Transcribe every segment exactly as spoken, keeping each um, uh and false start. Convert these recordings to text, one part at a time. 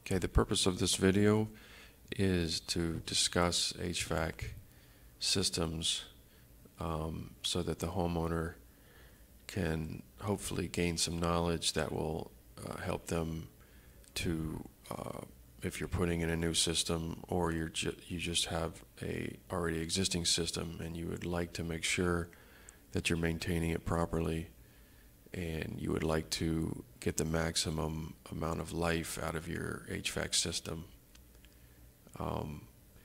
Okay, the purpose of this video is to discuss H V A C systems um, so that the homeowner can hopefully gain some knowledge that will uh, help them to, uh, if you're putting in a new system or you're ju you just have a already existing system and you would like to make sure that you're maintaining it properly, and you would like to get the maximum amount of life out of your H V A C system. Um,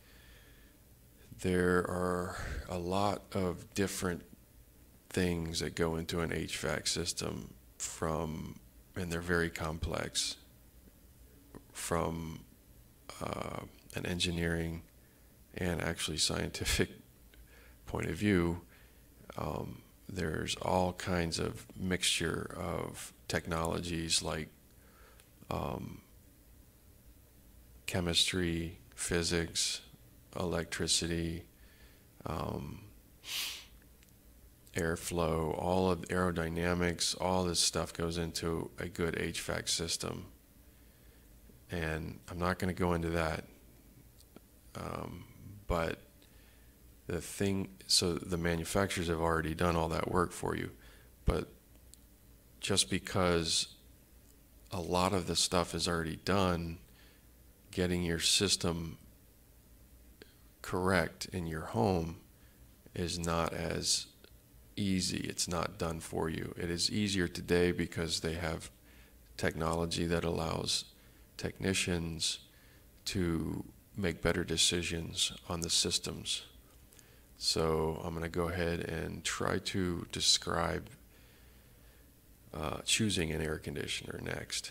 there are a lot of different things that go into an H V A C system from, and they're very complex, from uh, an engineering and actually scientific point of view. Um, there's all kinds of mixture of technologies like um, chemistry, physics, electricity, um, airflow, all of aerodynamics, all this stuff goes into a good H V A C system. And I'm not going to go into that, um, but the thing, so the manufacturers have already done all that work for you, but just because a lot of the stuff is already done, getting your system correct in your home is not as easy. It's not done for you. It is easier today because they have technology that allows technicians to make better decisions on the systems. So I'm going to go ahead and try to describe uh, choosing an air conditioner next.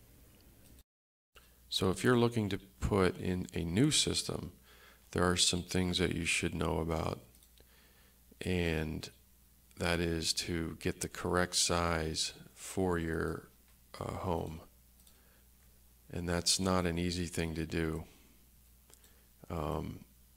So if you're looking to put in a new system, there are some things that you should know about, and that is to get the correct size for your uh, home. And that's not an easy thing to do. Um,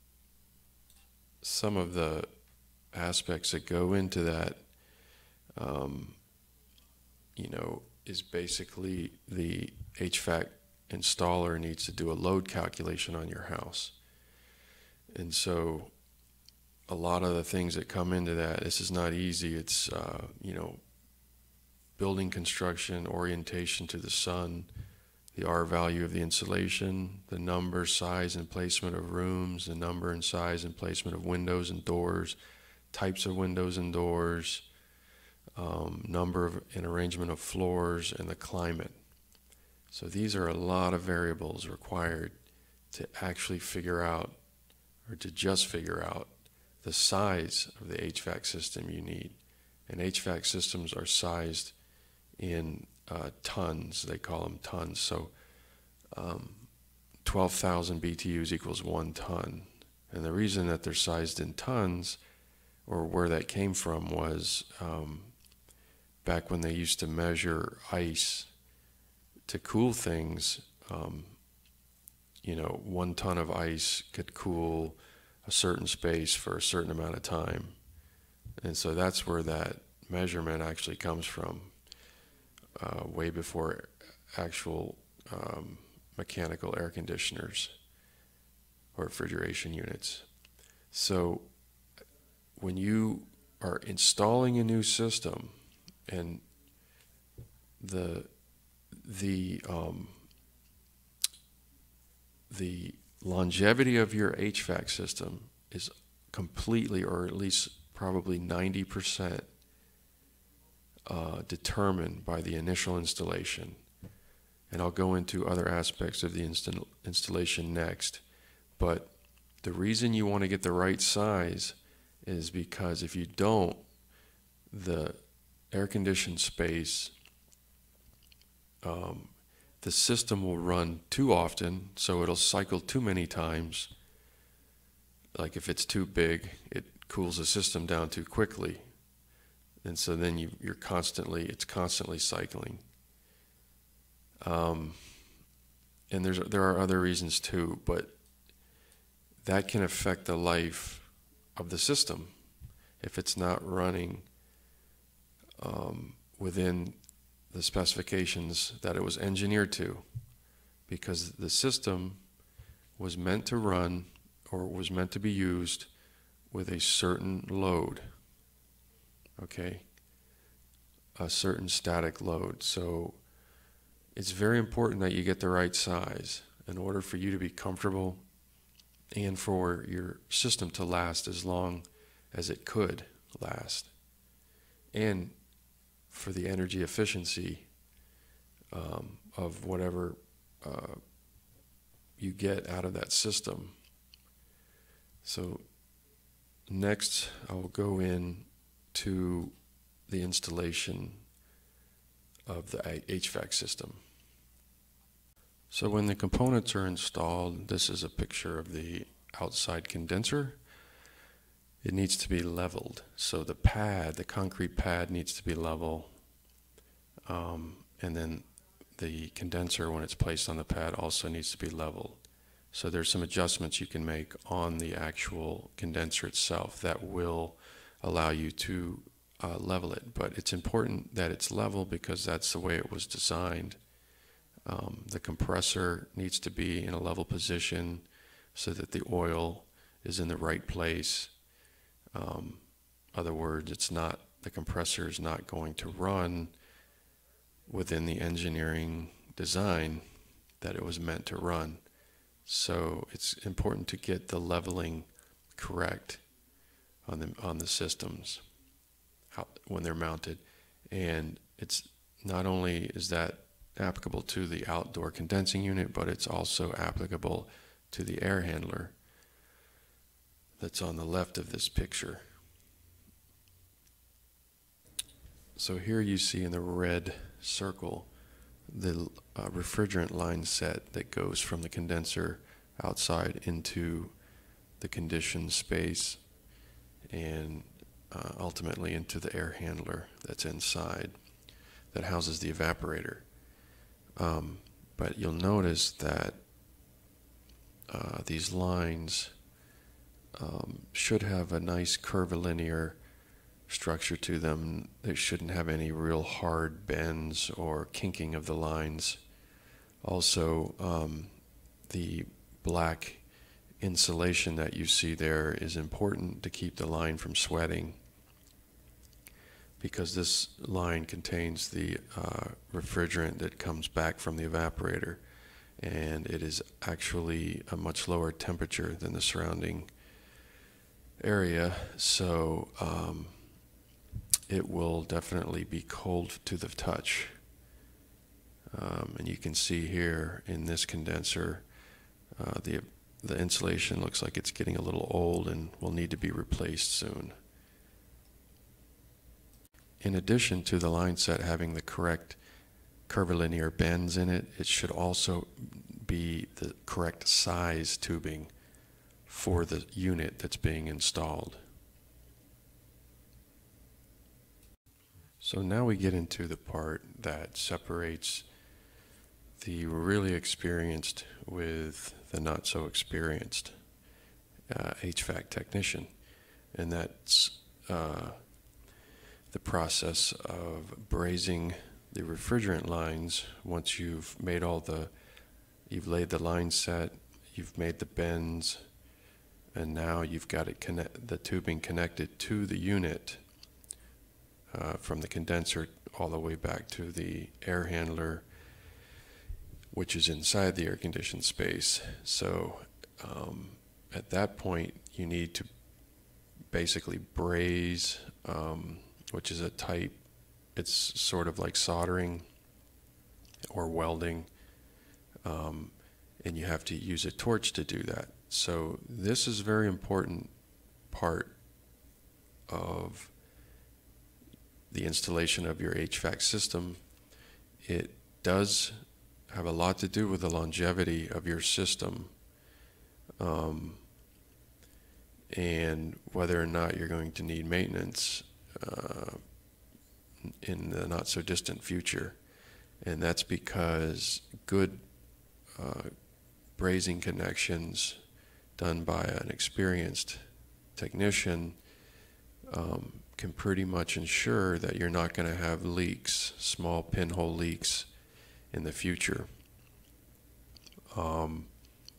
some of the aspects that go into that, um, you know, is basically the H V A C installer needs to do a load calculation on your house. And so a lot of the things that come into that, this is not easy. It's, uh, you know, building construction, orientation to the sun, the R value of the insulation, the number, size, and placement of rooms, the number and size and placement of windows and doors, types of windows and doors, um, number of, and arrangement of floors, and the climate. So these are a lot of variables required to actually figure out, or to just figure out, the size of the H V A C system you need. And H V A C systems are sized in uh, tons. They call them tons. So um, twelve thousand B T Us equals one ton. And the reason that they're sized in tons, or where that came from, was um, back when they used to measure ice to cool things. Um, you know, one ton of ice could cool a certain space for a certain amount of time. And so that's where that measurement actually comes from, uh, way before actual um, mechanical air conditioners or refrigeration units. So when you are installing a new system, and the the um, the longevity of your H V A C system is completely, or at least probably ninety percent uh, determined by the initial installation. And I'll go into other aspects of the install installation next. But the reason you want to get the right size is because if you don't, the air-conditioned space, um, the system will run too often, so it'll cycle too many times. Like if it's too big, it cools the system down too quickly. And so then you, you're constantly, it's constantly cycling. Um, and there's, there are other reasons too, but that can affect the life of the system if it's not running um, within the specifications that it was engineered to. because the system was meant to run or was meant to be used with a certain load, okay? A certain static load. So it's very important that you get the right size in order for you to be comfortable and for your system to last as long as it could last, and for the energy efficiency um, of whatever uh, you get out of that system. So next I will go in to the installation of the H V A C system. So when the components are installed, this is a picture of the outside condenser. It needs to be leveled. So the pad, the concrete pad needs to be level. Um, and then the condenser, when it's placed on the pad, also needs to be leveled. So there's some adjustments you can make on the actual condenser itself that will allow you to uh, level it. But it's important that it's level because that's the way it was designed. Um, the compressor needs to be in a level position so that the oil is in the right place. Um, other words, it's not, the compressor is not going to run within the engineering design that it was meant to run. So it's important to get the leveling correct on the on the systems out when they're mounted. And it's not only is that applicable to the outdoor condensing unit, but it's also applicable to the air handler that's on the left of this picture. So here you see in the red circle the uh, refrigerant line set that goes from the condenser outside into the conditioned space and uh, ultimately into the air handler that's inside that houses the evaporator. Um, but you'll notice that uh, these lines um, should have a nice curvilinear structure to them. They shouldn't have any real hard bends or kinking of the lines. Also, um, the black insulation that you see there is important to keep the line from sweating, because this line contains the uh, refrigerant that comes back from the evaporator, and it is actually a much lower temperature than the surrounding area, so um, it will definitely be cold to the touch. Um, and you can see here in this condenser, uh, the the insulation looks like it's getting a little old and will need to be replaced soon. In addition to the line set having the correct curvilinear bends in it, it should also be the correct size tubing for the unit that's being installed. So now we get into the part that separates the really experienced with the not so experienced uh, H V A C technician, and that's uh, the process of brazing the refrigerant lines. Once you've made all the, you've laid the line set, you've made the bends, and now you've got it connect, the tubing connected to the unit uh, from the condenser all the way back to the air handler, which is inside the air-conditioned space. So um, at that point, you need to basically braze, um, which is a type, it's sort of like soldering or welding, um, and you have to use a torch to do that. So this is a very important part of the installation of your H V A C system. It does have a lot to do with the longevity of your system, um, and whether or not you're going to need maintenance uh, in the not so distant future. And that's because good uh, brazing connections done by an experienced technician um, can pretty much ensure that you're not going to have leaks, small pinhole leaks in the future. Um,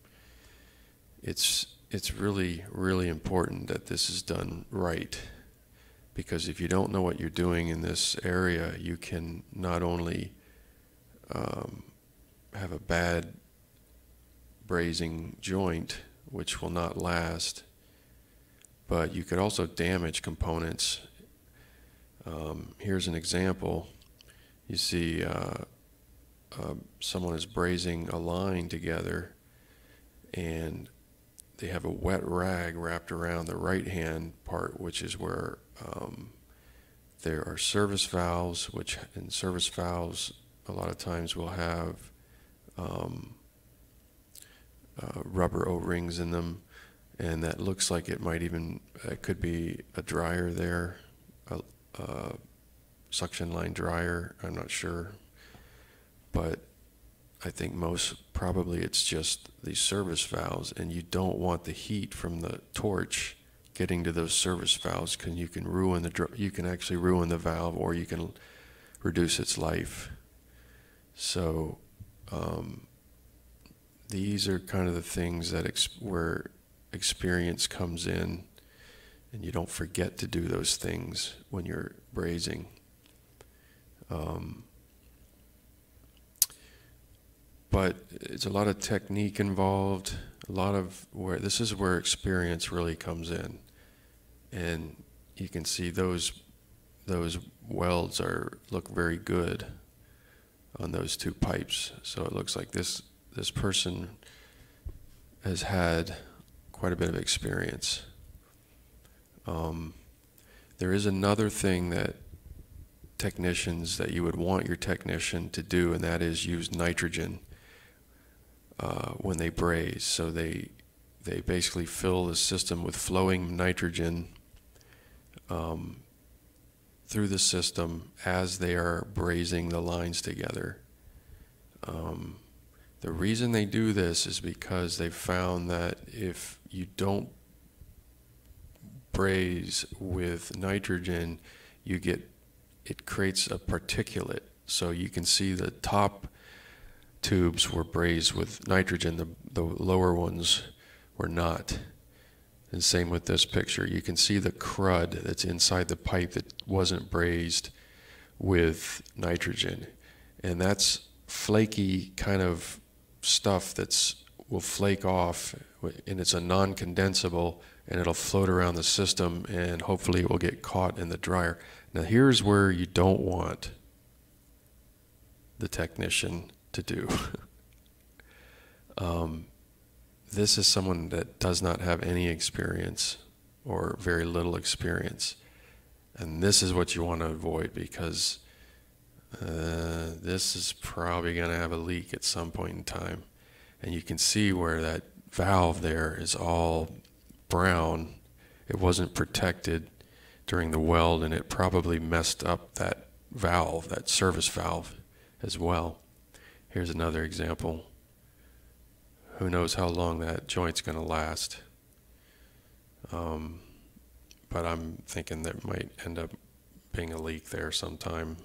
it's it's really, really important that this is done right, because if you don't know what you're doing in this area, you can not only um, have a bad brazing joint, which will not last, but you could also damage components. Um, here's an example. You see uh, uh, someone is brazing a line together, and they have a wet rag wrapped around the right hand part, which is where um, there are service valves, which in service valves a lot of times will have um, uh, rubber O-rings in them, and that looks like it might even, it could be a dryer there, a, a suction line dryer, I'm not sure, but I think most probably it's just the service valves, and you don't want the heat from the torch getting to those service valves, because you can ruin the you can actually ruin the valve, or you can reduce its life. So um, these are kind of the things that ex where experience comes in, and you don't forget to do those things when you're brazing. Um, but it's a lot of technique involved, a lot of where this is where experience really comes in, and you can see those those welds are look very good on those two pipes. So it looks like this this person has had quite a bit of experience. Um, there is another thing that technicians that you would want your technician to do, and that is use nitrogen uh, when they braze. So they they basically fill the system with flowing nitrogen um, through the system as they are brazing the lines together. Um, the reason they do this is because they've found that if you don't braze with nitrogen, you get it creates a particulate. So you can see the top tubes were brazed with nitrogen, the, the lower ones were not. And same with this picture. You can see the crud that's inside the pipe that wasn't brazed with nitrogen. And that's flaky kind of stuff that's will flake off, and it's a non-condensable, and it'll float around the system, and hopefully it will get caught in the dryer. Now here's where you don't want the technician to do. um, this is someone that does not have any experience or very little experience, and this is what you want to avoid, because uh, this is probably going to have a leak at some point in time. And you can see where that valve there is all brown. It wasn't protected during the weld, and it probably messed up that valve, that service valve as well. Here's another example. Who knows how long that joint's going to last. Um, but I'm thinking there might end up being a leak there sometime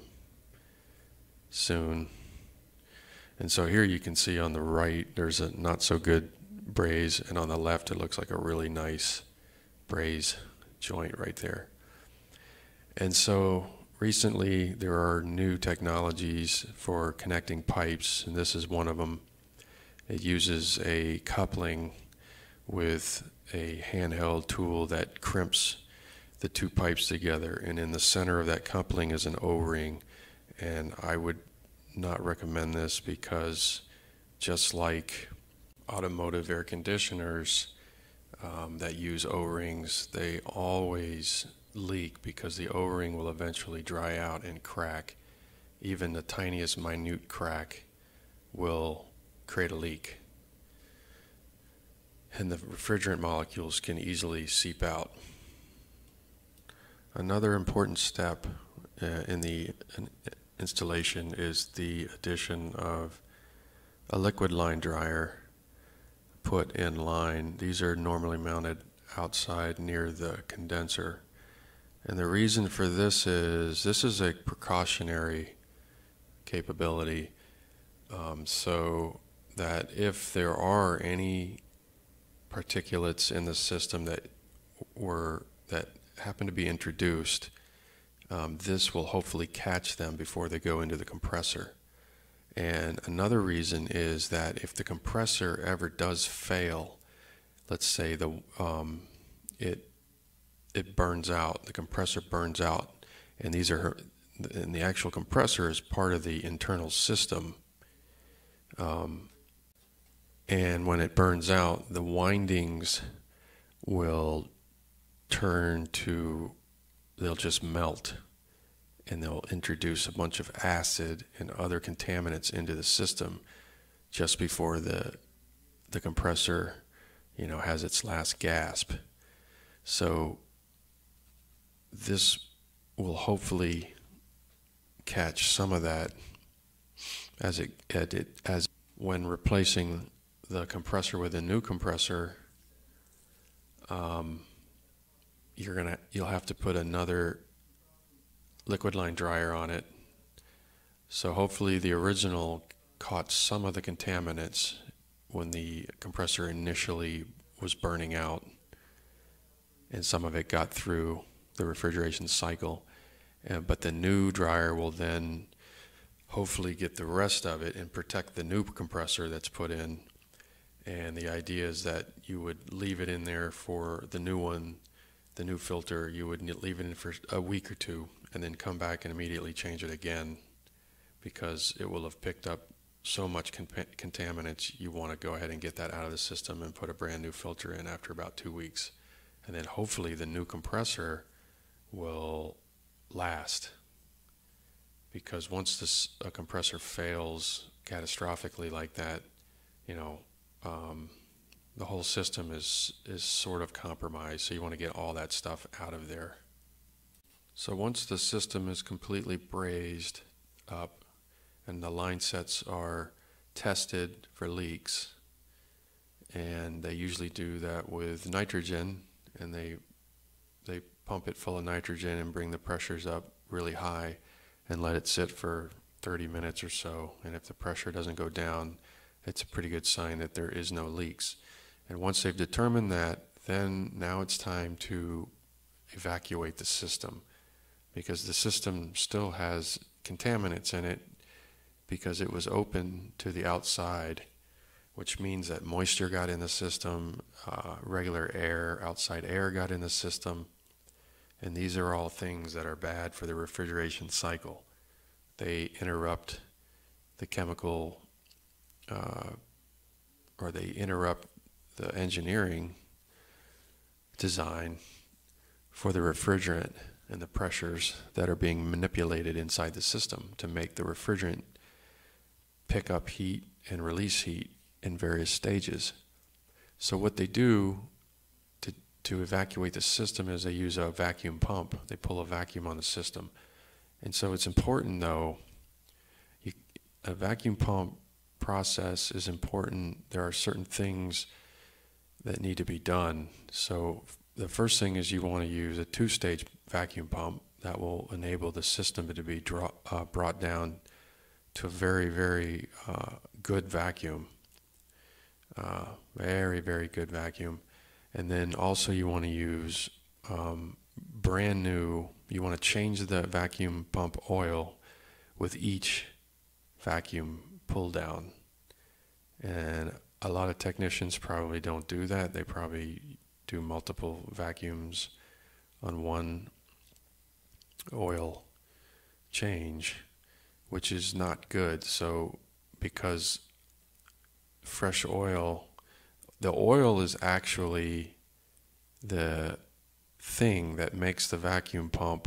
soon. And so here you can see on the right there's a not so good braze, and on the left it looks like a really nice braze joint right there. And so recently there are new technologies for connecting pipes, and this is one of them. It uses a coupling with a handheld tool that crimps the two pipes together, and in the center of that coupling is an O-ring. And I would not recommend this, because just like automotive air conditioners um, that use O-rings, they always leak because the O-ring will eventually dry out and crack. Even the tiniest minute crack will create a leak, and the refrigerant molecules can easily seep out. Another important step uh, in the in installation is the addition of a liquid line dryer put in line. These are normally mounted outside near the condenser, and the reason for this is this is a precautionary capability. Um, so that if there are any particulates in the system that were that happen to be introduced, um, this will hopefully catch them before they go into the compressor. And another reason is that if the compressor ever does fail, let's say the um, it it burns out, the compressor burns out, and these are and the actual compressor is part of the internal system. Um, and when it burns out, the windings will turn to, they'll just melt, and they'll introduce a bunch of acid and other contaminants into the system just before the the compressor, you know, has its last gasp. So this will hopefully catch some of that as it, as it as when replacing the compressor with a new compressor. Um, you're gonna you'll have to put another liquid line dryer on it. So hopefully the original caught some of the contaminants when the compressor initially was burning out, and some of it got through the refrigeration cycle. Uh, but the new dryer will then hopefully get the rest of it and protect the new compressor that's put in. And the idea is that you would leave it in there for the new one, the new filter, you would leave it in for a week or two and then come back and immediately change it again, because it will have picked up so much con- contaminants. You want to go ahead and get that out of the system and put a brand new filter in after about two weeks. And then hopefully the new compressor will last, because once this a compressor fails catastrophically like that, you know, um, the whole system is is sort of compromised. So you want to get all that stuff out of there. So once the system is completely brazed up and the line sets are tested for leaks, and they usually do that with nitrogen, and they they pump it full of nitrogen and bring the pressures up really high and let it sit for thirty minutes or so. And if the pressure doesn't go down, it's a pretty good sign that there is no leaks. And once they've determined that, then now it's time to evacuate the system, because the system still has contaminants in it because it was open to the outside, which means that moisture got in the system, uh, regular air, outside air got in the system, and these are all things that are bad for the refrigeration cycle. They interrupt the chemical, uh, or they interrupt the engineering design for the refrigerant and the pressures that are being manipulated inside the system to make the refrigerant pick up heat and release heat in various stages. So what they do to, to evacuate the system is they use a vacuum pump. They pull a vacuum on the system. And so it's important, though, you, a vacuum pump process is important. There are certain things that need to be done. So the first thing is you want to use a two-stage vacuum pump that will enable the system to be draw, uh, brought down to a very, very uh, good vacuum. Uh, very, very good vacuum. And then also you want to use um, brand new, you want to change the vacuum pump oil with each vacuum pull down. And a lot of technicians probably don't do that. They probably do multiple vacuums on one oil change, which is not good. So because fresh oil, the oil is actually the thing that makes the vacuum pump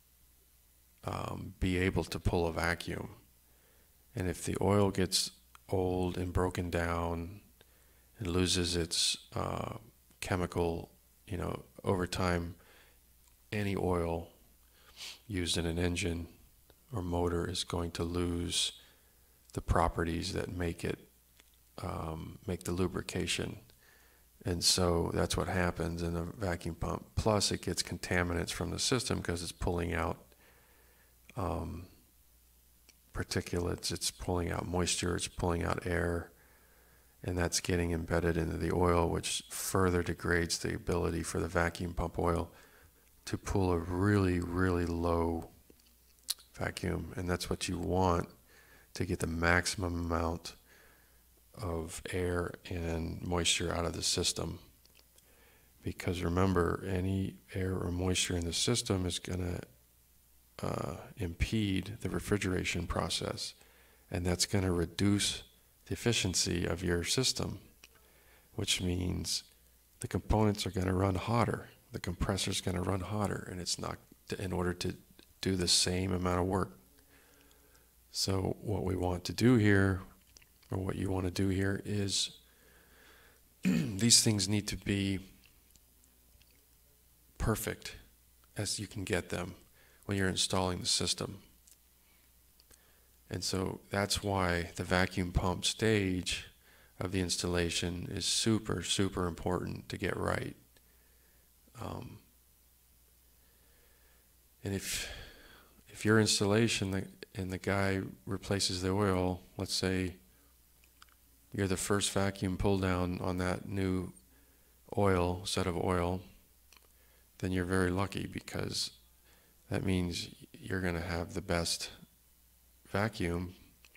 um, be able to pull a vacuum. And if the oil gets old and broken down and loses its uh, chemical, you know, over time, any oil used in an engine or motor is going to lose the properties that make it um, make the lubrication. And so that's what happens in a vacuum pump. Plus it gets contaminants from the system because it's pulling out um, particulates, it's pulling out moisture, it's pulling out air. and that's getting embedded into the oil, which further degrades the ability for the vacuum pump oil to pull a really, really low vacuum. And that's what you want to get the maximum amount of air and moisture out of the system. Because remember, any air or moisture in the system is going to uh, impede the refrigeration process, and that's going to reduce the efficiency of your system, which means the components are going to run hotter. The compressor is going to run hotter, and it's not in order to do the same amount of work. So what we want to do here, or what you want to do here, is these things need to be perfect as you can get them when you're installing the system. And so that's why the vacuum pump stage of the installation is super, super important to get right. Um, and if if your installation the, and the guy replaces the oil, let's say you're the first vacuum pull down on that new oil, set of oil, then you're very lucky, because that means you're going to have the best vacuum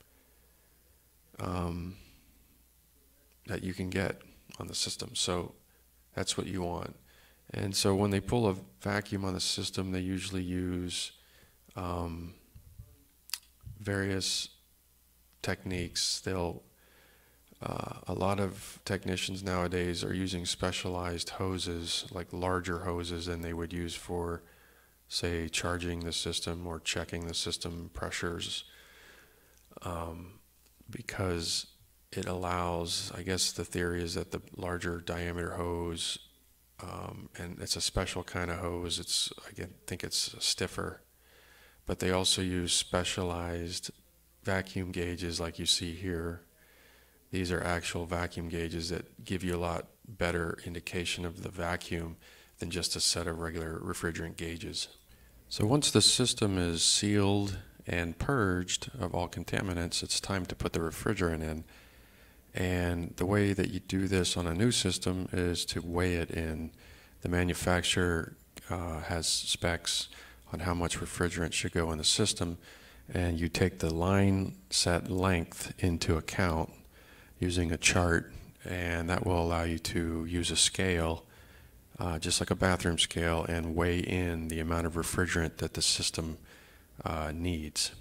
um, that you can get on the system. So that's what you want. And so when they pull a vacuum on the system, they usually use um, various techniques. They'll uh, a lot of technicians nowadays are using specialized hoses, like larger hoses than they would use for, say, charging the system or checking the system pressures, um, because it allows, I guess the theory is that the larger diameter hose, um, and it's a special kind of hose, it's, I think it's stiffer, but they also use specialized vacuum gauges like you see here. These are actual vacuum gauges that give you a lot better indication of the vacuum than just a set of regular refrigerant gauges. So once the system is sealed and purged of all contaminants, it's time to put the refrigerant in. And the way that you do this on a new system is to weigh it in. The manufacturer uh, has specs on how much refrigerant should go in the system, and you take the line set length into account using a chart, and that will allow you to use a scale, uh, just like a bathroom scale, and weigh in the amount of refrigerant that the system uh, needs.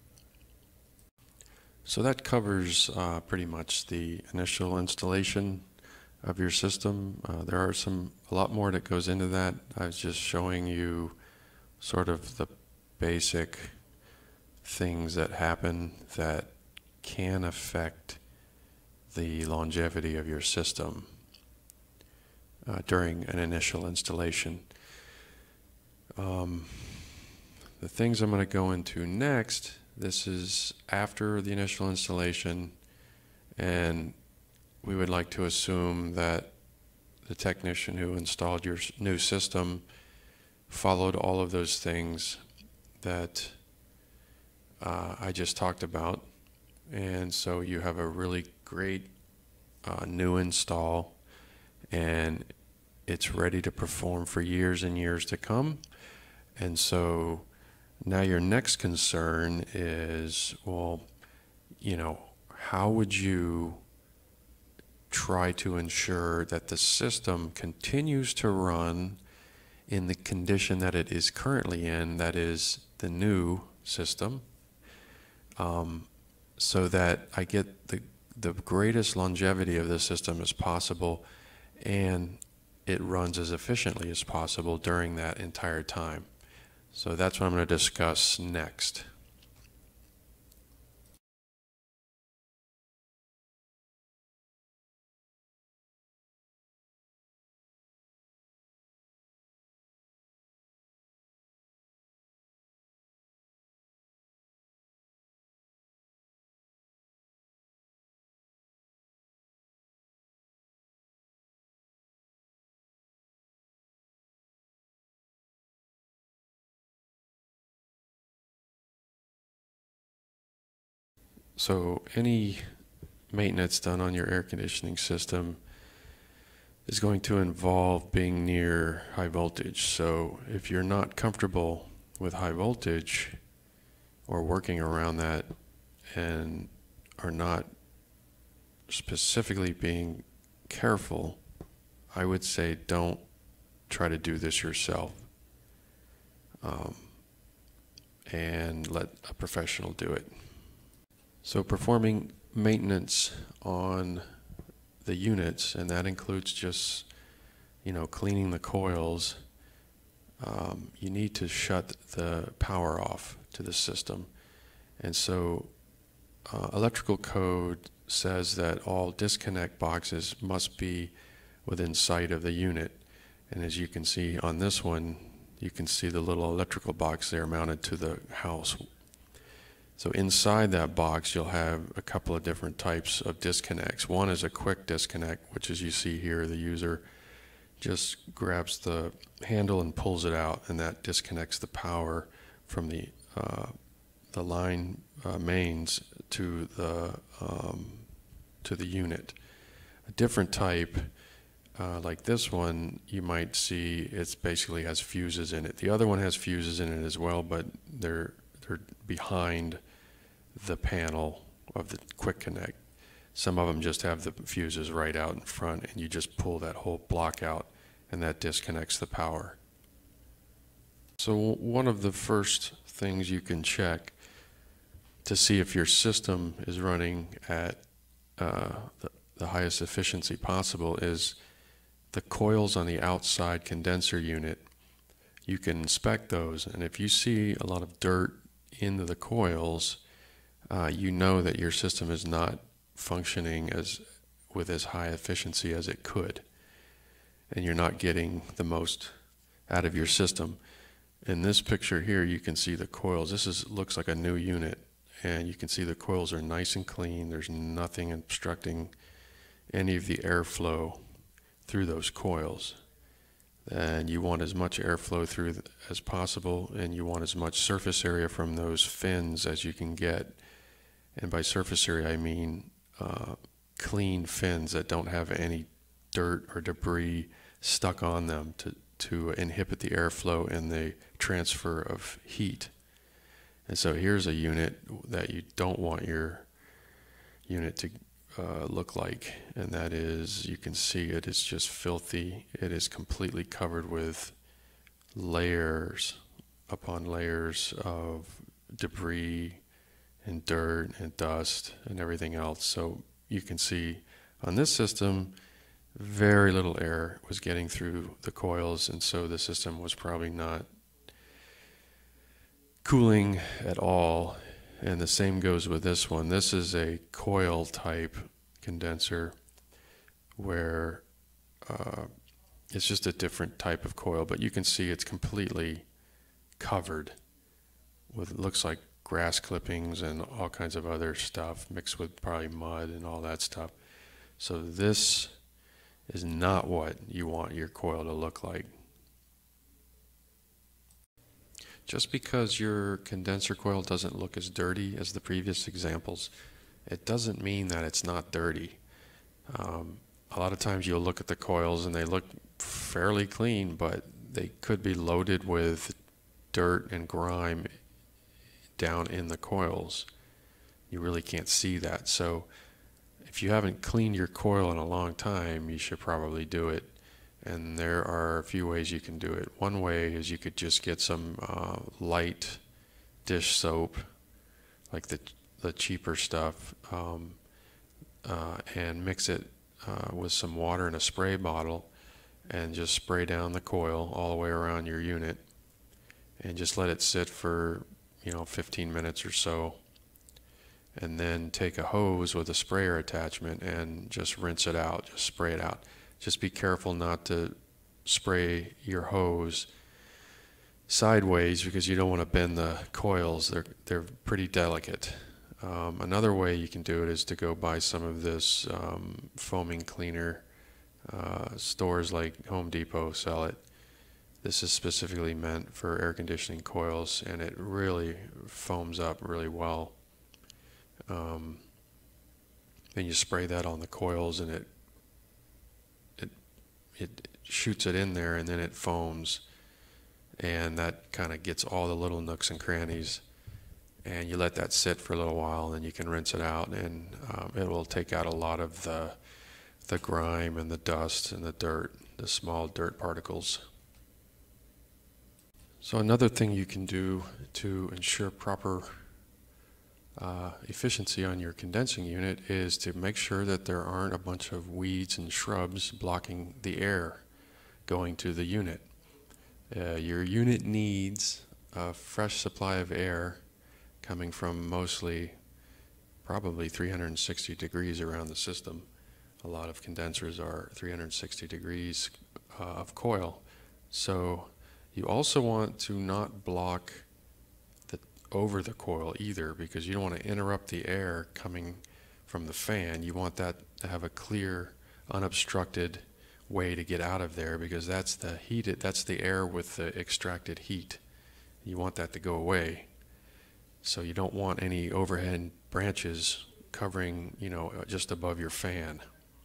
So that covers uh, pretty much the initial installation of your system. Uh, there are some a lot more that goes into that. I was just showing you sort of the basic things that happen that can affect the longevity of your system uh, during an initial installation. Um, the things I'm going to go into next, this is after the initial installation, and we would like to assume that the technician who installed your new system followed all of those things that uh, I just talked about. And so you have a really great uh, new install, and it's ready to perform for years and years to come. And so now your next concern is, well, you know, how would you try to ensure that the system continues to run in the condition that it is currently in, that is the new system, um, so that I get the, the greatest longevity of the system as possible, and it runs as efficiently as possible during that entire time. So that's what I'm going to discuss next. So any maintenance done on your air conditioning system is going to involve being near high voltage. So if you're not comfortable with high voltage or working around that and are not specifically being careful, I would say don't try to do this yourself, um, and let a professional do it. So performing maintenance on the units, and that includes just, you know, cleaning the coils, um, you need to shut the power off to the system. And so uh, electrical code says that all disconnect boxes must be within sight of the unit. And as you can see on this one, you can see the little electrical box there mounted to the house. So inside that box, you'll have a couple of different types of disconnects. One is a quick disconnect, which, as you see here, the user just grabs the handle and pulls it out, and that disconnects the power from the uh, the line uh, mains to the um, to the unit. A different type, uh, like this one, you might see it basically has fuses in it. The other one has fuses in it as well, but they're they're behind the panel of the quick connect. Some of them just have the fuses right out in front, and you just pull that whole block out, and that disconnects the power. So one of the first things you can check to see if your system is running at uh, the, the highest efficiency possible is the coils on the outside condenser unit. You can inspect those, and if you see a lot of dirt into the coils, uh, you know that your system is not functioning as with as high efficiency as it could, and you're not getting the most out of your system. In this picture here, you can see the coils. This is looks like a new unit, and you can see the coils are nice and clean. There's nothing obstructing any of the airflow through those coils. And you want as much airflow through as possible, and you want as much surface area from those fins as you can get. And by surface area, I mean uh, clean fins that don't have any dirt or debris stuck on them to, to inhibit the airflow and the transfer of heat. And so here's a unit that you don't want your unit to uh, look like, and that is, you can see it is just filthy. It is completely covered with layers upon layers of debris and dirt and dust and everything else. So you can see on this system, very little air was getting through the coils, and so the system was probably not cooling at all. And the same goes with this one. This is a coil type condenser where uh, it's just a different type of coil, but you can see it's completely covered with, it looks like grass clippings and all kinds of other stuff mixed with probably mud and all that stuff. So this is not what you want your coil to look like. Just because your condenser coil doesn't look as dirty as the previous examples, it doesn't mean that it's not dirty. Um, a lot of times you'll look at the coils and they look fairly clean, but they could be loaded with dirt and grime down in the coils. You really can't see that. So if you haven't cleaned your coil in a long time, you should probably do it. And there are a few ways you can do it. One way is you could just get some uh, light dish soap, like the the cheaper stuff, um, uh, and mix it uh, with some water in a spray bottle, and just spray down the coil all the way around your unit, and just let it sit for, you know, fifteen minutes or so. And then take a hose with a sprayer attachment and just rinse it out, just spray it out. Just be careful not to spray your hose sideways because you don't want to bend the coils. They're, they're pretty delicate. Um, another way you can do it is to go buy some of this um, foaming cleaner. Uh, stores like Home Depot sell it. This is specifically meant for air conditioning coils, and it really foams up really well. Um, then you spray that on the coils, and it it it shoots it in there, and then it foams, and that kind of gets all the little nooks and crannies. And you let that sit for a little while, and then you can rinse it out, and um, it will take out a lot of the the grime and the dust and the dirt, the small dirt particles. So another thing you can do to ensure proper uh, efficiency on your condensing unit is to make sure that there aren't a bunch of weeds and shrubs blocking the air going to the unit. Uh, your unit needs a fresh supply of air coming from mostly probably three hundred sixty degrees around the system. A lot of condensers are three hundred sixty degrees uh, of coil. So you also want to not block the over the coil either, because you don't want to interrupt the air coming from the fan. You want that to have a clear, unobstructed way to get out of there, because that's the heated, that's the air with the extracted heat. You want that to go away. So you don't want any overhead branches covering, you know, just above your fan.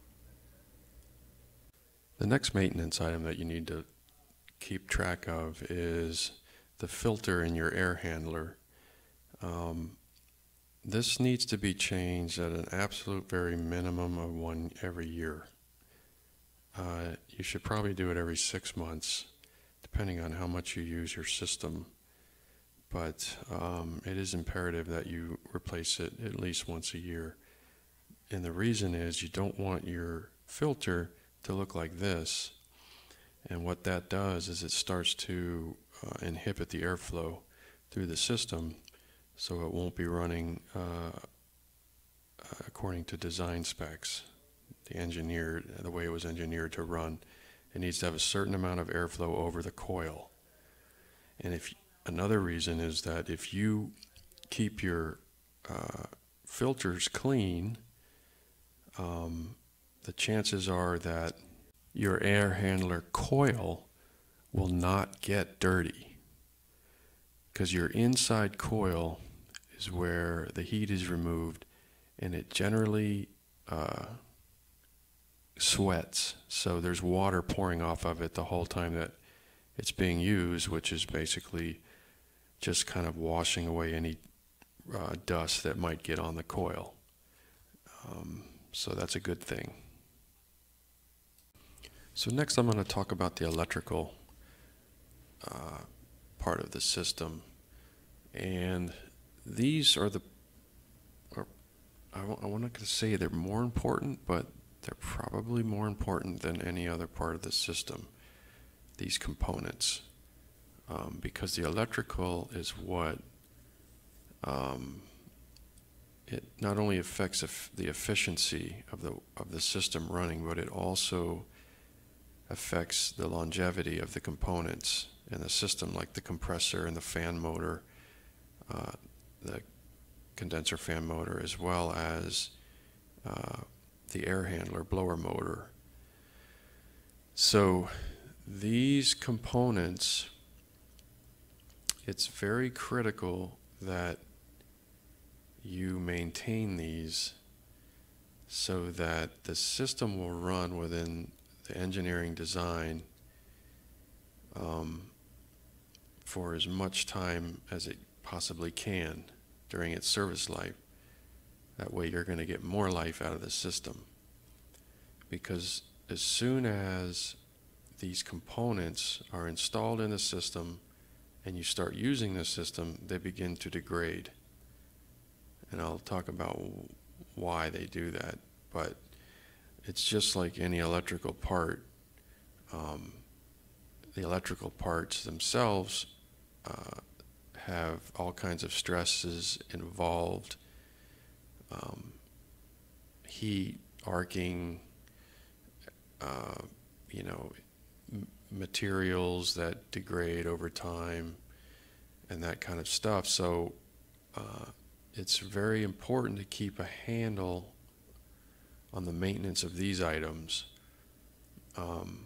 The next maintenance item that you need to keep track of is the filter in your air handler. Um, this needs to be changed at an absolute very minimum of one every year. Uh, you should probably do it every six months, depending on how much you use your system. But um, it is imperative that you replace it at least once a year. And the reason is you don't want your filter to look like this. And what that does is it starts to uh, inhibit the airflow through the system, so it won't be running uh, according to design specs, the engineered, the way it was engineered to run. It needs to have a certain amount of airflow over the coil. And if another reason is that if you keep your uh, filters clean, um, the chances are that your air handler coil will not get dirty, because your inside coil is where the heat is removed, and it generally uh, sweats. So there's water pouring off of it the whole time that it's being used, which is basically just kind of washing away any uh, dust that might get on the coil. Um, so that's a good thing. So next I'm going to talk about the electrical uh, part of the system. And these are the, are, I, I'm not going to say they're more important, but they're probably more important than any other part of the system, these components. Um, because the electrical is what um, it not only affects ef- the efficiency of the of the system running, but it also affects the longevity of the components in the system, like the compressor and the fan motor, uh, the condenser fan motor, as well as uh, the air handler blower motor. So these components, it's very critical that you maintain these so that the system will run within the engineering design um, for as much time as it possibly can during its service life. That way you're going to get more life out of the system. Because as soon as these components are installed in the system and you start using the system, they begin to degrade. And I'll talk about why they do that. But it's just like any electrical part. Um, the electrical parts themselves uh, have all kinds of stresses involved. Um, heat, arcing, uh, you know, m- materials that degrade over time, and that kind of stuff. So uh, it's very important to keep a handle on the maintenance of these items. Um,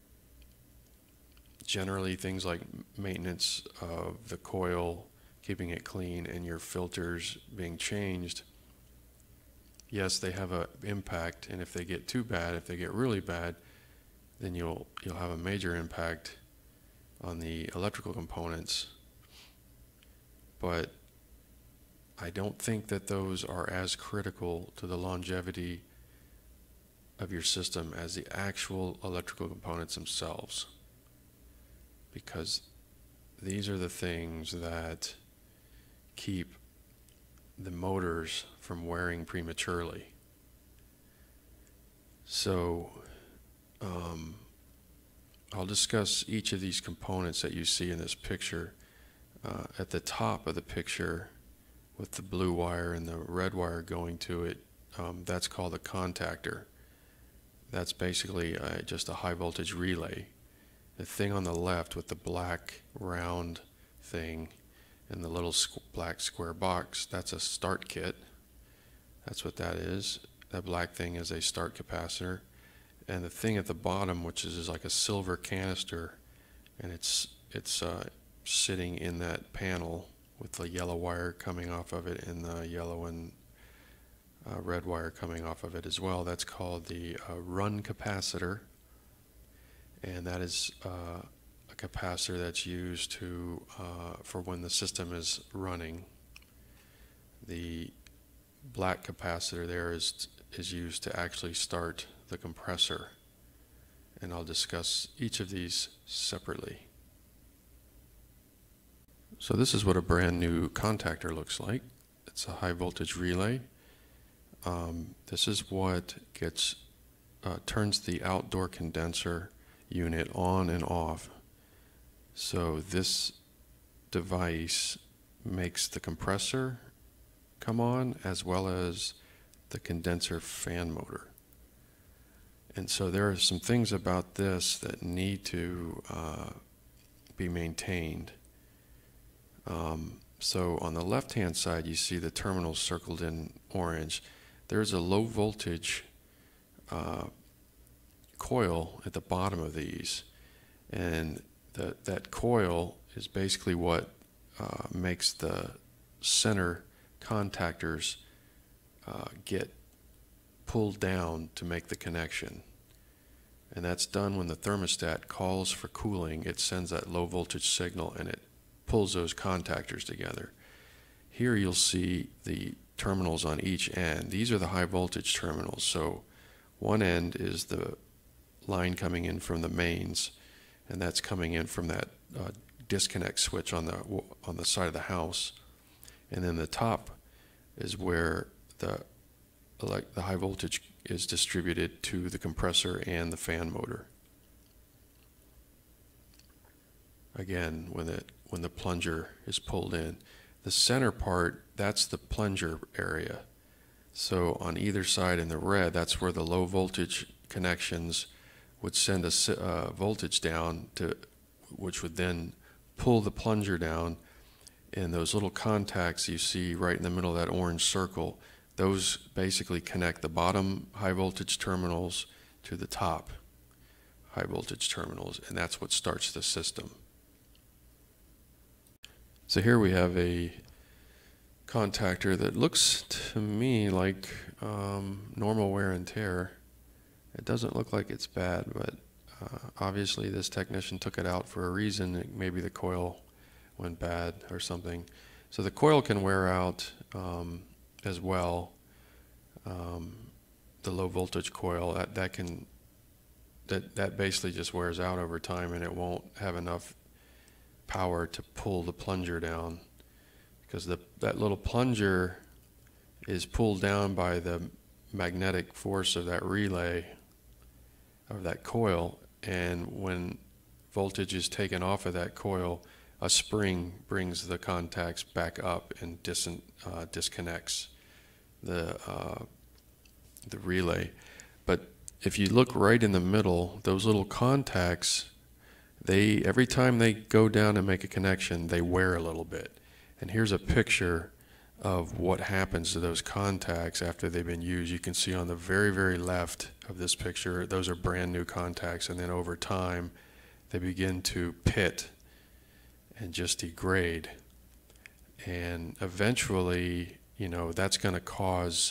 generally, things like maintenance of the coil, keeping it clean, and your filters being changed yes, they have an impact, and if they get too bad, if they get really bad, then you'll you'll have a major impact on the electrical components. But I don't think that those are as critical to the longevity of your system as the actual electrical components themselves, because these are the things that keep the motors from wearing prematurely. So um, I'll discuss each of these components that you see in this picture. Uh, at the top of the picture, with the blue wire and the red wire going to it, um, that's called a contactor. That's basically uh, just a high voltage relay. The thing on the left with the black round thing and the little squ black square box, that's a start kit. That's what that is. That black thing is a start capacitor. And the thing at the bottom, which is, is like a silver canister, and it's it's uh, sitting in that panel with the yellow wire coming off of it and the yellow and uh, red wire coming off of it as well. That's called the uh, run capacitor, and that is uh, a capacitor that's used to uh, for when the system is running. The black capacitor there is is used to actually start the compressor, and I'll discuss each of these separately. So this is what a brand new contactor looks like. It's a high voltage relay. Um, this is what gets uh, turns the outdoor condenser unit on and off. So this device makes the compressor come on as well as the condenser fan motor. And so there are some things about this that need to uh, be maintained. Um, so on the left-hand side, you see the terminals circled in orange. There's a low voltage uh, coil at the bottom of these, and the, that coil is basically what uh, makes the center contactors uh, get pulled down to make the connection. And that's done when the thermostat calls for cooling. It sends that low voltage signal and it pulls those contactors together. Here you'll see the terminals on each end. These are the high voltage terminals. So one end is the line coming in from the mains, and that's coming in from that uh, disconnect switch on the on the side of the house. And then the top is where the like the high voltage is distributed to the compressor and the fan motor. Again, when the when the plunger is pulled in, the center part, that's the plunger area. So on either side in the red, that's where the low voltage connections would send a uh, voltage down to, which would then pull the plunger down. And those little contacts you see right in the middle of that orange circle, those basically connect the bottom high voltage terminals to the top high voltage terminals, and that's what starts the system. So here we have a contactor that looks to me like um, normal wear and tear. It doesn't look like it's bad, but uh, obviously this technician took it out for a reason. Maybe the coil went bad or something. So the coil can wear out um, as well. Um, the low voltage coil, that, that can that that basically just wears out over time, and it won't have enough power to pull the plunger down, because the that little plunger is pulled down by the magnetic force of that relay of that coil, and when voltage is taken off of that coil, a spring brings the contacts back up and dis uh, disconnects the uh, the relay. But if you look right in the middle, those little contacts, they every time they go down and make a connection, they wear a little bit. And here's a picture of what happens to those contacts after they've been used. You can see on the very, very left of this picture, those are brand new contacts, and then over time, they begin to pit and just degrade. And eventually, you know, that's going to cause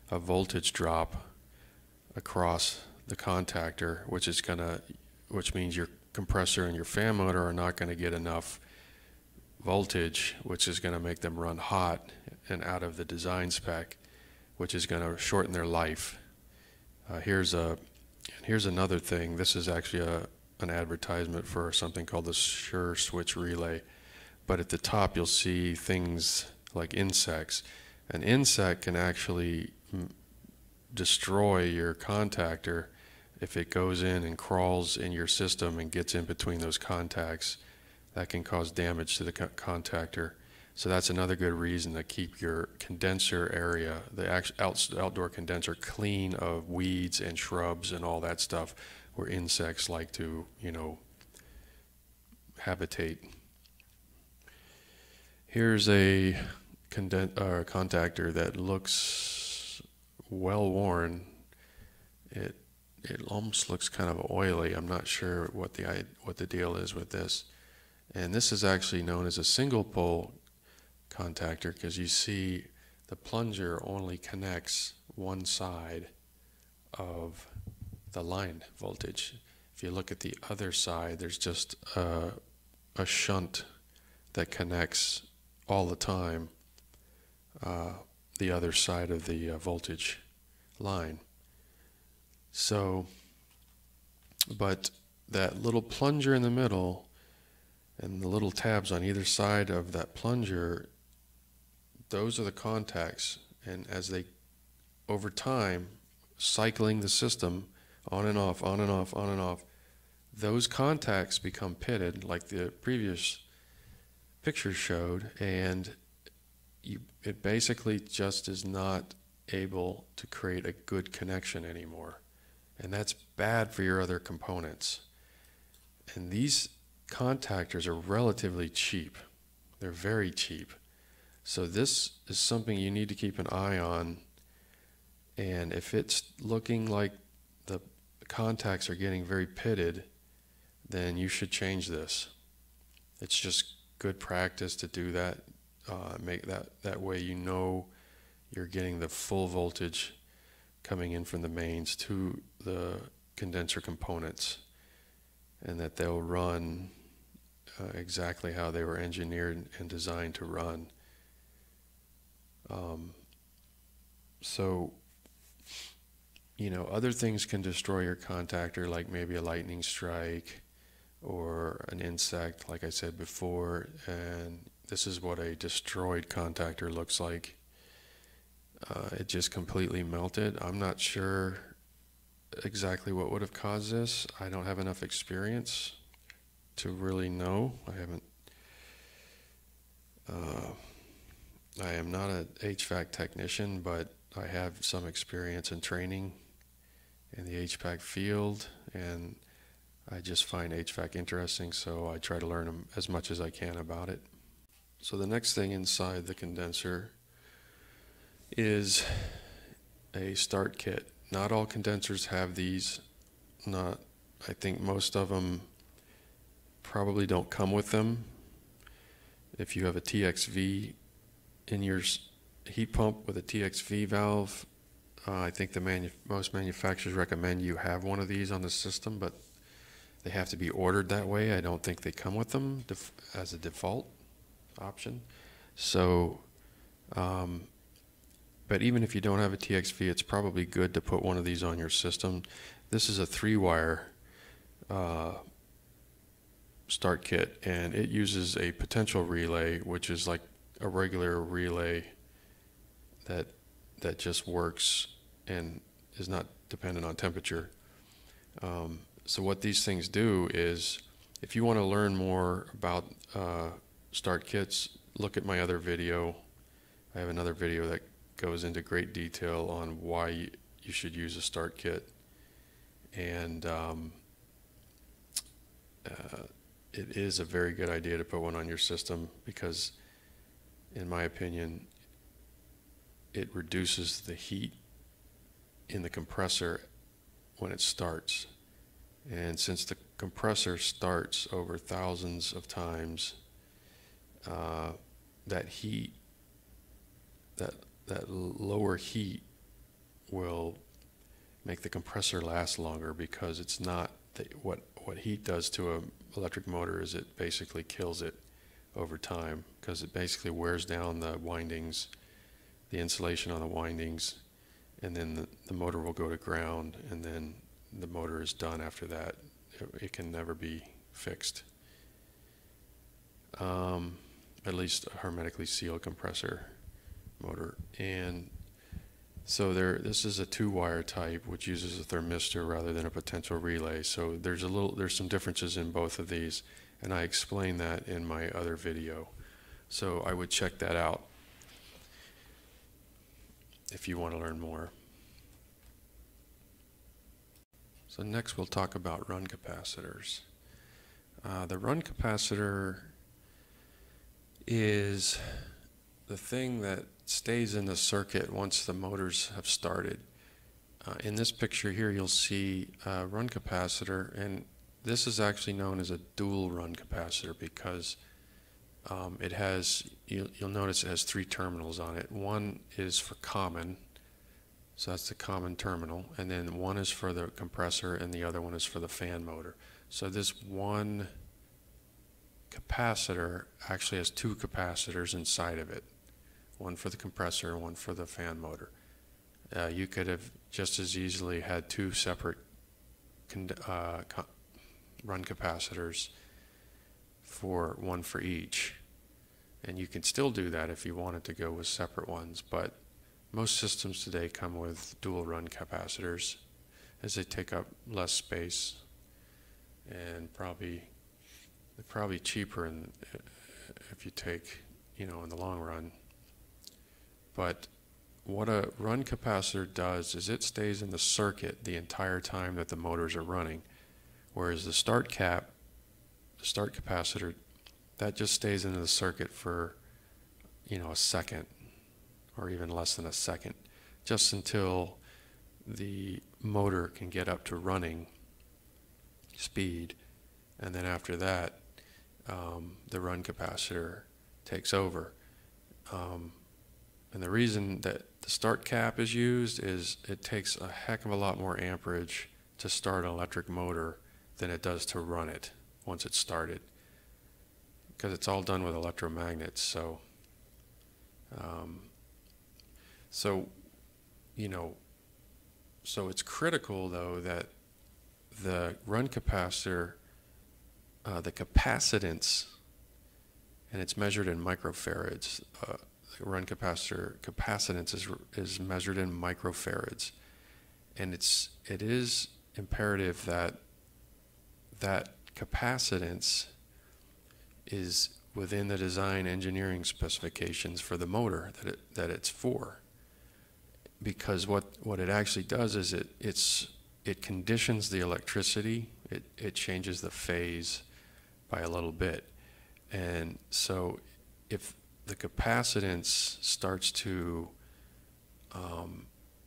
a voltage drop across the contactor, which is gonna, which means your compressor and your fan motor are not going to get enough voltage, which is going to make them run hot and out of the design spec, which is going to shorten their life. Uh, here's a here's another thing. This is actually a an advertisement for something called the Sure Switch Relay. But at the top you'll see things like insects. An insect can actually m- destroy your contactor if it goes in and crawls in your system and gets in between those contacts. That can cause damage to the co- contactor. So that's another good reason to keep your condenser area, the act- out- outdoor condenser, clean of weeds and shrubs and all that stuff where insects like to, you know, habitate. Here's a conden- uh, contactor that looks well worn. It it almost looks kind of oily. I'm not sure what the what the deal is with this. And this is actually known as a single pole contactor because you see the plunger only connects one side of the line voltage. If you look at the other side, there's just a, a shunt that connects all the time uh, the other side of the uh, voltage line. So, but that little plunger in the middle and the little tabs on either side of that plunger, those are the contacts. And as they, over time, cycling the system on and off, on and off, on and off, those contacts become pitted like the previous picture showed, and you, it basically just is not able to create a good connection anymore. And that's bad for your other components. And these contactors are relatively cheap. They're very cheap. So this is something you need to keep an eye on. And if it's looking like the contacts are getting very pitted, then you should change this. It's just good practice to do that. Uh, make that, that way you know you're getting the full voltage coming in from the mains to the condenser components, and that they'll run uh, exactly how they were engineered and designed to run. Um, so, you know, other things can destroy your contactor, like maybe a lightning strike or an insect, like I said before, and this is what a destroyed contactor looks like. Uh, it just completely melted. I'm not sure exactly what would have caused this. I don't have enough experience to really know. I haven't. Uh, I am not an H V A C technician, but I have some experience in training in the H V A C field, and I just find H V A C interesting, so I try to learn as much as I can about it. So the next thing inside the condenser is a start kit. Not all condensers have these. Not, I think most of them probably don't come with them. If you have a T X V in your heat pump with a T X V valve, uh, I think the manu- most manufacturers recommend you have one of these on the system, but they have to be ordered that way. I don't think they come with them def- as a default option. So, um, but even if you don't have a T X V, it's probably good to put one of these on your system. This is a three-wire uh, start kit, and it uses a potential relay, which is like a regular relay that that just works and is not dependent on temperature. Um, so what these things do is, if you want to learn more about uh, start kits, look at my other video. I have another video that goes into great detail on why you, you should use a start kit. And um, uh, it is a very good idea to put one on your system because, in my opinion, it reduces the heat in the compressor when it starts. And since the compressor starts over thousands of times, uh, that heat, that that lower heat will make the compressor last longer, because it's not the, what what heat does to an electric motor is it basically kills it over time, because it basically wears down the windings, the insulation on the windings, and then the, the motor will go to ground, and then the motor is done after that. It, it can never be fixed. Um, at least a hermetically sealed compressor motor. And so there, this is a two-wire type, which uses a thermistor rather than a potential relay. So there's a little, there's some differences in both of these, and I explain that in my other video. So I would check that out if you want to learn more. So next we'll talk about run capacitors. Uh, the run capacitor is the thing that stays in the circuit once the motors have started. Uh, in this picture here you'll see a run capacitor, and this is actually known as a dual run capacitor because um, it has, you'll, you'll notice it has three terminals on it. One is for common, so that's the common terminal, and then one is for the compressor and the other one is for the fan motor. So this one capacitor actually has two capacitors inside of it, one for the compressor and one for the fan motor. Uh, you could have just as easily had two separate uh, run capacitors, for one for each, and you can still do that if you wanted to go with separate ones, but most systems today come with dual run capacitors as they take up less space and probably they're probably cheaper in, if you take, you know, in the long run. But what a run capacitor does is it stays in the circuit the entire time that the motors are running, whereas the start cap, the start capacitor, that just stays into the circuit for, you know, a second or even less than a second, just until the motor can get up to running speed, and then after that um, the run capacitor takes over. Um, and the reason that the start cap is used is it takes a heck of a lot more amperage to start an electric motor than it does to run it once it's started, because it's all done with electromagnets. So um, so you know so it's critical though that the run capacitor, uh, the capacitance, and it's measured in microfarads. Uh, the run capacitor capacitance is is measured in microfarads, and it's it is imperative that that capacitance is within the design engineering specifications for the motor that it that it's for, because what what it actually does is it it's it conditions the electricity. It it changes the phase by a little bit, and so if the capacitance starts to um,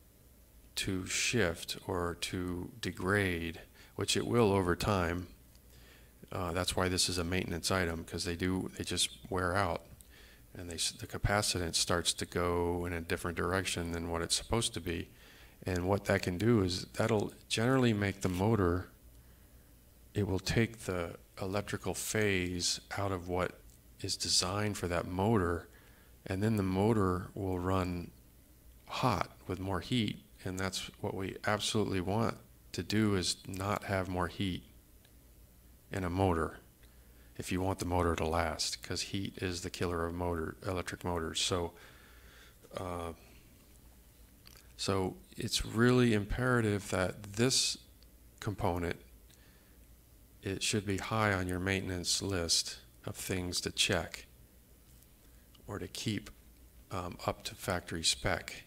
to shift or to degrade, which it will over time. Uh, that's why this is a maintenance item, because they do they just wear out, and they the capacitance starts to go in a different direction than what it's supposed to be. And what that can do is that'll generally make the motor, it will take the electrical phase out of what is designed for that motor, and then the motor will run hot with more heat, and that's what we absolutely want to do, is not have more heat in a motor if you want the motor to last, because heat is the killer of motor electric motors. So uh, so it's really imperative that this component, it should be high on your maintenance list of things to check or to keep um, up to factory spec.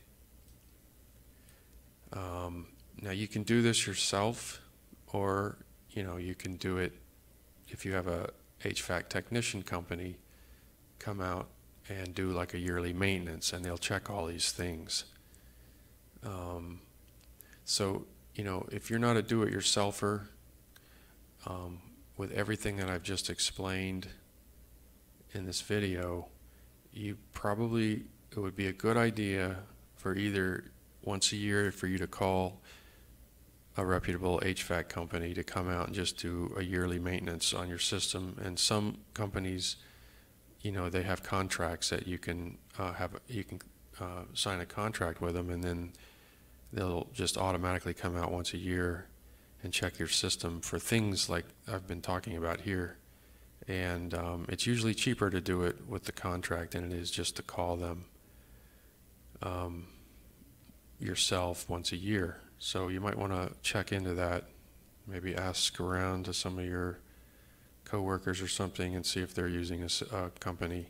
Um, now you can do this yourself, or you know you can do it if you have a H V A C technician company come out and do like a yearly maintenance, and they'll check all these things. Um, so you know if you're not a do-it-yourselfer, um, with everything that I've just explained in this video, you probably, it would be a good idea for either once a year for you to call a reputable H V A C company to come out and just do a yearly maintenance on your system. And some companies, you know, they have contracts that you can uh, have, you can uh, sign a contract with them, and then they'll just automatically come out once a year and check your system for things like I've been talking about here. And um, it's usually cheaper to do it with the contract than it is just to call them um, yourself once a year. So you might want to check into that, maybe ask around to some of your coworkers or something and see if they're using a, a company.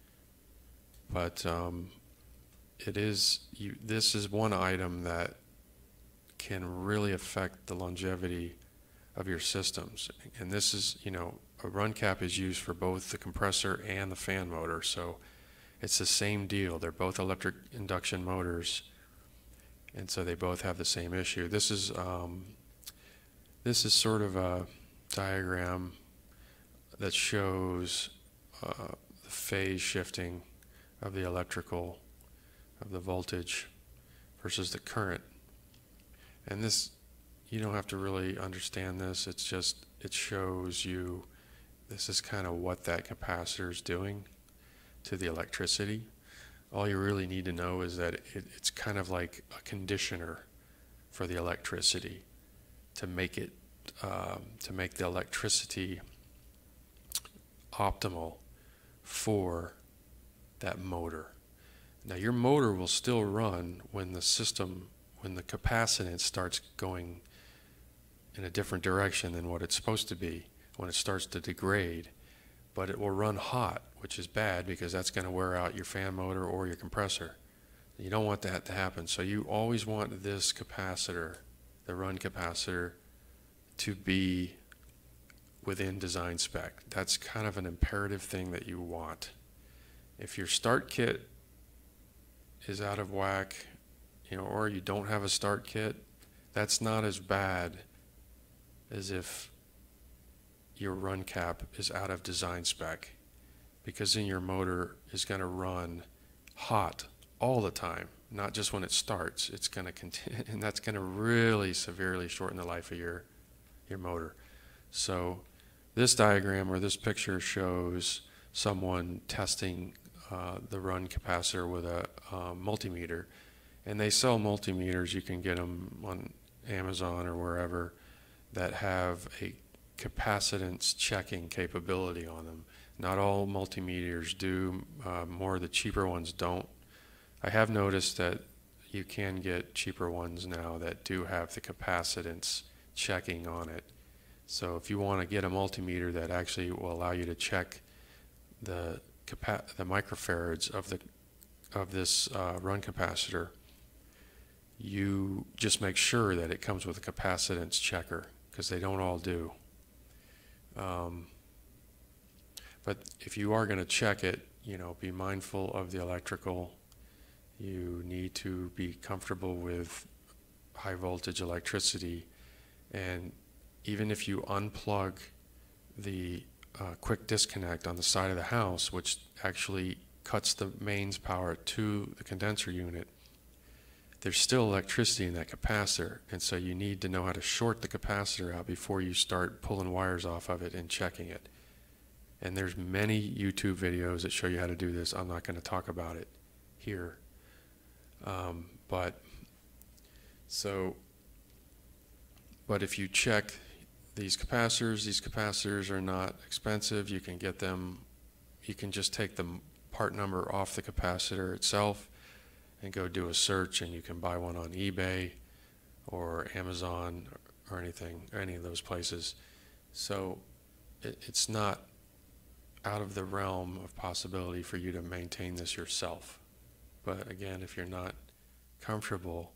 But um, it is, you, this is one item that can really affect the longevity of your systems. And this is, you know, a run cap is used for both the compressor and the fan motor, so it's the same deal. They're both electric induction motors, and so they both have the same issue. This is um, this is sort of a diagram that shows uh, the phase shifting of the electrical, of the voltage versus the current. And this, you don't have to really understand this. It's just, it shows you, this is kind of what that capacitor is doing to the electricity. All you really need to know is that it, it's kind of like a conditioner for the electricity to make it, um, to make the electricity optimal for that motor. Now your motor will still run when the system, when the capacitance starts going in a different direction than what it's supposed to be, when it starts to degrade, but it will run hot, which is bad because that's going to wear out your fan motor or your compressor. You don't want that to happen. So you always want this capacitor, the run capacitor, to be within design spec. That's kind of an imperative thing that you want. If your start kit is out of whack, you know, or you don't have a start kit, that's not as bad as if your run cap is out of design spec, because then your motor is going to run hot all the time, not just when it starts. It's going to continue, and that's going to really severely shorten the life of your your motor. So this diagram or this picture shows someone testing uh, the run capacitor with a uh, multimeter, and they sell multimeters. You can get them on Amazon or wherever that have a capacitance checking capability on them. Not all multimeters do. Uh, more of the cheaper ones don't. I have noticed that you can get cheaper ones now that do have the capacitance checking on it. So if you want to get a multimeter that actually will allow you to check the capa the microfarads of the of this uh, run capacitor, you just make sure that it comes with a capacitance checker, because they don't all do. Um, but if you are going to check it, you know, be mindful of the electrical. You need to be comfortable with high voltage electricity, and even if you unplug the uh, quick disconnect on the side of the house, which actually cuts the mains power to the condenser unit, there's still electricity in that capacitor, and so you need to know how to short the capacitor out before you start pulling wires off of it and checking it. And there's many YouTube videos that show you how to do this. I'm not going to talk about it here. Um, but so, but if you check these capacitors, these capacitors are not expensive. You can get them, you can just take the part number off the capacitor itself and go do a search, and you can buy one on eBay or Amazon or anything, or any of those places. So it, it's not out of the realm of possibility for you to maintain this yourself. But again, if you're not comfortable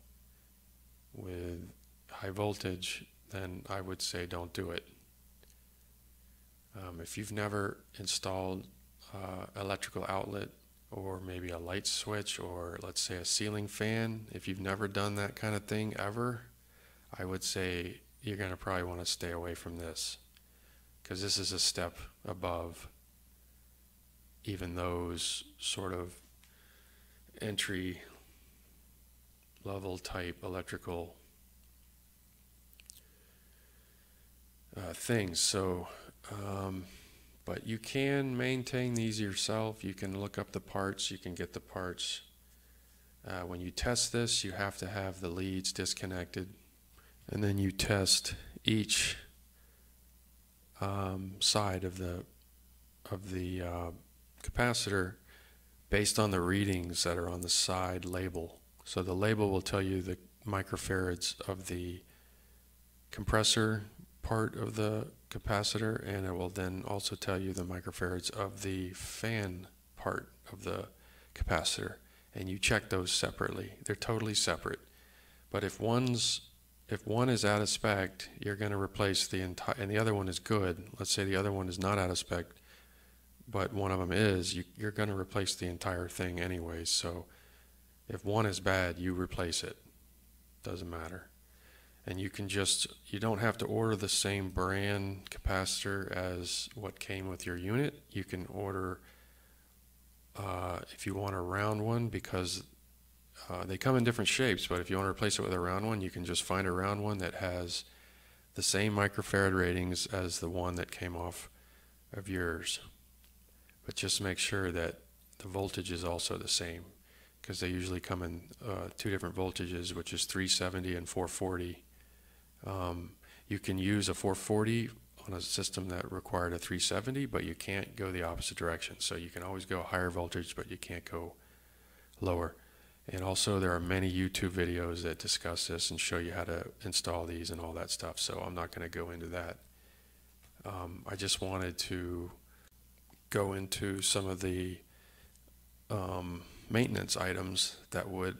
with high voltage, then I would say don't do it. Um, if you've never installed uh, electrical outlet, or maybe a light switch, or let's say a ceiling fan, if you've never done that kind of thing ever, I would say you're going to probably want to stay away from this, because this is a step above even those sort of entry level type electrical uh, things. So, um, but you can maintain these yourself. You can look up the parts. You can get the parts. Uh, when you test this, you have to have the leads disconnected, and then you test each um, side of the of the uh, capacitor based on the readings that are on the side label. So the label will tell you the microfarads of the compressor part of the capacitor, and it will then also tell you the microfarads of the fan part of the capacitor, and you check those separately. They're totally separate. But if one's if one is out of spec, you're going to replace the entire, and the other one is good. Let's say the other one is not out of spec, but one of them is, you, you're going to replace the entire thing anyways. So if one is bad, you replace it. Doesn't matter. And you can just, you don't have to order the same brand capacitor as what came with your unit. You can order, uh, if you want a round one, because uh, they come in different shapes, but if you want to replace it with a round one, you can just find a round one that has the same microfarad ratings as the one that came off of yours. But just make sure that the voltage is also the same, because they usually come in uh, two different voltages, which is three seventy and four forty. Um, you can use a four forty on a system that required a three seventy, but you can't go the opposite direction. So you can always go higher voltage, but you can't go lower. And also there are many YouTube videos that discuss this and show you how to install these and all that stuff. So I'm not going to go into that. Um, I just wanted to go into some of the um, maintenance items that would,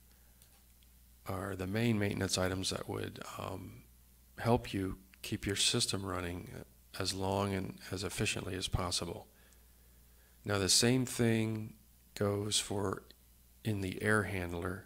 are the main maintenance items that would um, help you keep your system running as long and as efficiently as possible. Now the same thing goes for in the air handler,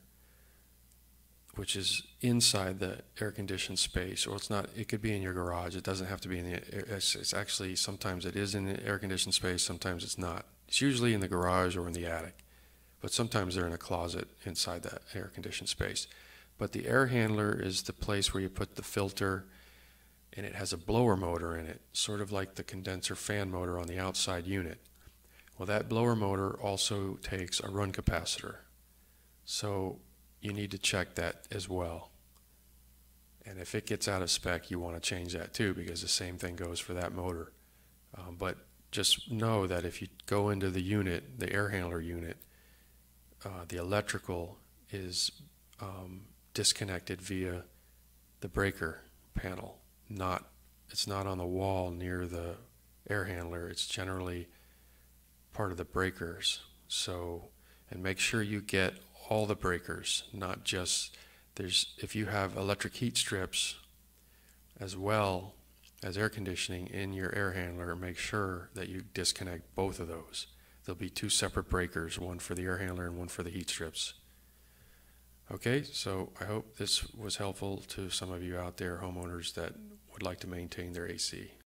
which is inside the air conditioned space, or it's not, it could be in your garage. It doesn't have to be in the, it's, it's actually, sometimes it is in the air conditioned space, sometimes it's not. It's usually in the garage or in the attic, but sometimes they're in a closet inside that air conditioned space. But the air handler is the place where you put the filter, and it has a blower motor in it, sort of like the condenser fan motor on the outside unit. Well, that blower motor also takes a run capacitor. So you need to check that as well. And if it gets out of spec, you want to change that too, because the same thing goes for that motor. Um, but just know that if you go into the unit, the air handler unit, uh, the electrical is um, disconnected via the breaker panel. Not, it's not on the wall near the air handler. It's generally part of the breakers. So, and make sure you get all the breakers, not just, there's, if you have electric heat strips as well as air conditioning in your air handler, make sure that you disconnect both of those. There'll be two separate breakers, one for the air handler and one for the heat strips. Okay, so I hope this was helpful to some of you out there, homeowners that would like to maintain their A C.